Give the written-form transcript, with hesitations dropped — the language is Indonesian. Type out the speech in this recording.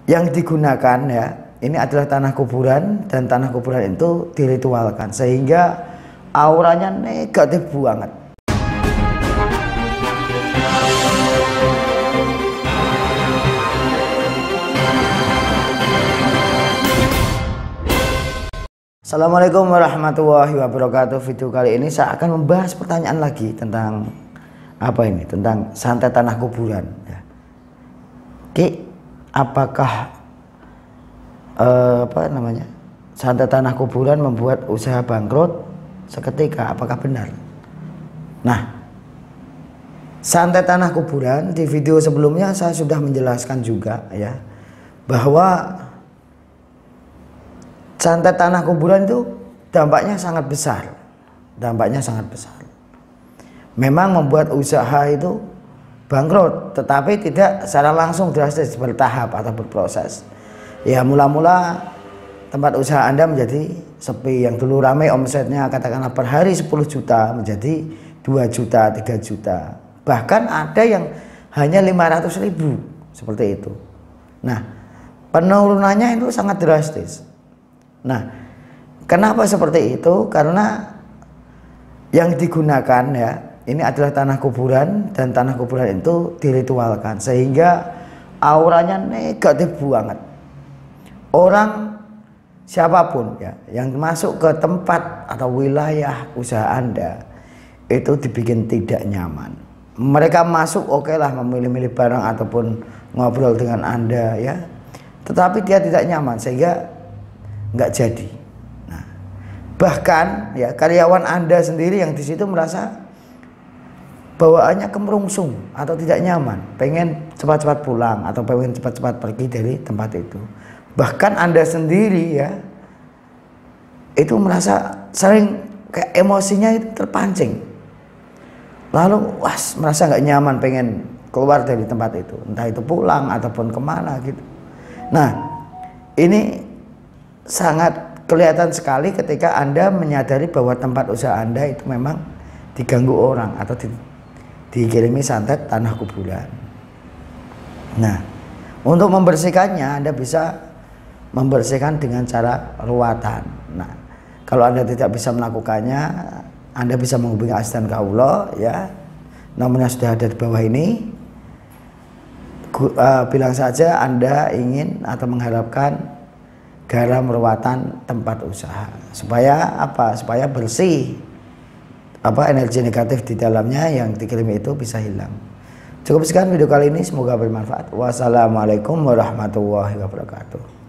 yang digunakan ya ini adalah tanah kuburan, dan tanah kuburan itu diritualkan sehingga auranya negatif banget. Assalamualaikum warahmatullahi wabarakatuh. Video kali ini saya akan membahas pertanyaan lagi tentang apa ini, tentang santet tanah kuburan ya. Oke, apakah santet tanah kuburan membuat usaha bangkrut seketika? Apakah benar? Nah, santet tanah kuburan di video sebelumnya saya sudah menjelaskan juga ya, bahwa santet tanah kuburan itu dampaknya sangat besar. Dampaknya sangat besar. Memang membuat usaha itu bangkrut, tetapi tidak secara langsung drastis, bertahap atau berproses. Ya, mula-mula tempat usaha Anda menjadi sepi. Yang dulu ramai omsetnya katakanlah per hari 10 juta menjadi 2 juta, 3 juta. Bahkan ada yang hanya 500.000 seperti itu. Nah, penurunannya itu sangat drastis. Nah, kenapa seperti itu? Karena yang digunakan ya ini adalah tanah kuburan, dan tanah kuburan itu diritualkan sehingga auranya negatif banget. Orang siapapun ya yang masuk ke tempat atau wilayah usaha Anda itu dibikin tidak nyaman. Mereka masuk oke lah, memilih-milih barang ataupun ngobrol dengan Anda ya, tetapi dia tidak nyaman sehingga nggak jadi. Nah, bahkan ya karyawan Anda sendiri yang di situ merasa bawaannya kemerungsung atau tidak nyaman, pengen cepat-cepat pulang atau pengen cepat-cepat pergi dari tempat itu. Bahkan Anda sendiri ya itu merasa sering kayak emosinya itu terpancing, lalu merasa nggak nyaman, pengen keluar dari tempat itu, entah itu pulang ataupun kemana gitu. Nah, ini sangat kelihatan sekali ketika Anda menyadari bahwa tempat usaha Anda itu memang diganggu orang atau dikirimi santet tanah kuburan. Nah, untuk membersihkannya Anda bisa membersihkan dengan cara ruatan. Nah, kalau Anda tidak bisa melakukannya, Anda bisa menghubungi asisten kaulo ya, nomornya sudah ada di bawah ini. Bilang saja Anda ingin atau mengharapkan garam ruatan tempat usaha supaya apa? Supaya bersih, energi negatif di dalamnya yang dikirim itu bisa hilang. Cukup sekian video kali ini, semoga bermanfaat. Wassalamualaikum warahmatullahi wabarakatuh.